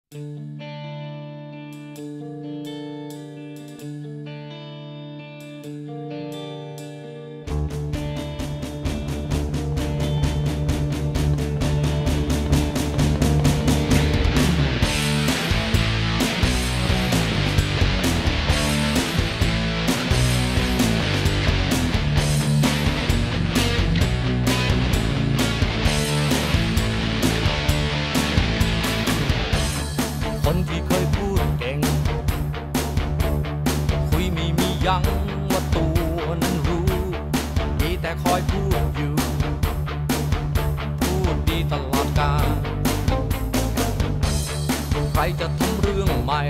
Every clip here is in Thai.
คนที่เคยพูดเก่งคุยมียังว่าตัวนั้นรู้มีแต่คอยพูดอยู่พูดดีตลอดกาลใครจะทำเรื่องใหม่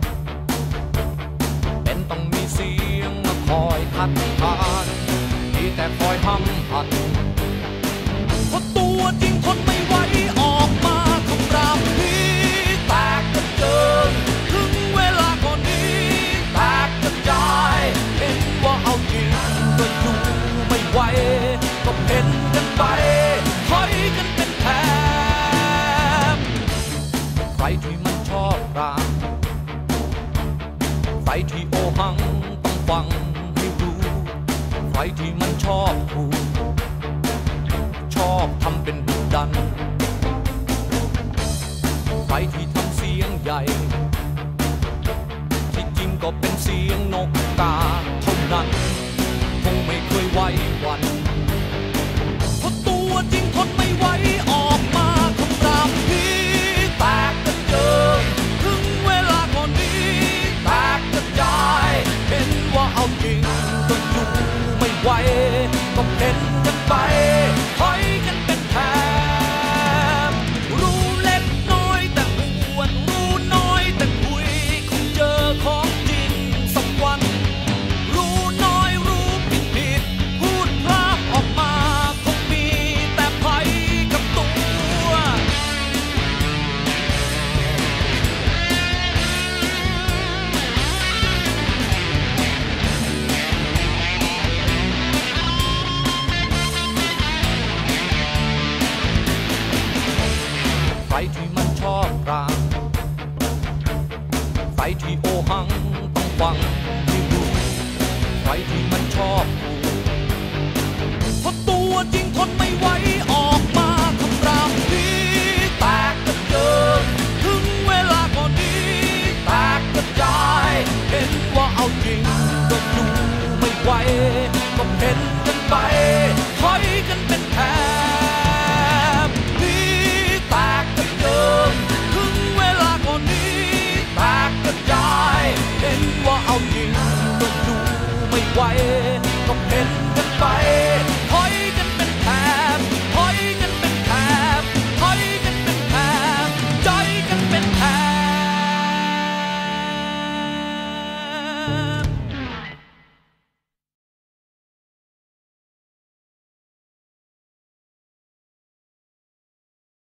เป็นต้องมีเสียงมาคอยคัดค้านมีแต่คอยห้ำหัดเพราะตัวจริงทนไม่ไหวออกมาคำรามพี่แตกกระเจิงถึงเวลาก่อนนี้แตกกระจายเห็นว่าเอาจริงก็อยู่ไม่ไหวก็เห็นกันไปถอยกันเป็นแถบใครที่มันชอบรางใครที่โอหังต้องฟังให้รู้ใครที่มันชอบถูกชอบทำเป็นดุดันใครที่ทำเสียงใหญ่ที่จริงก็เป็นเสียงนกกาเท่านั้นคงไม่เคยไหวหวั่นเพราะตัวจริงทนไม่ไหวออกมาคำรามพี่แตกกระเจิงถึงเวลาก่อนนี้แตกกระจายเห็นว่าเอาจริงก็อยู่ไม่ไหวก็เห็นกันไปถอยกันเป็นแถบรู้เล็กน้อยแต่อวดรู้น้อยแต่คุยคงเจอของจริงสักวันรู้น้อยรู้ผิดพูดพร่ำออกมาคงมีแต่ภัยกับตัวใครที่มันชอบรางใครที่โอหังต้องฟังให้รู้ใครที่มันชอบถูกเพราะตัวจริงทนไม่ไหวออกมาคำรามพี่แตกกระเจิงถึงเวลาก่อนนี้แตกกระจายเห็นว่าเอาจริงก็อยู่ไม่ไหวก็เห็นกันไปถอยกันเป็นแถบพี่แตกกระเจิงถึงเวลาก่อนนี้แตกกระจายเห็นว่าเอาจริงก็อยู่ไม่ไหว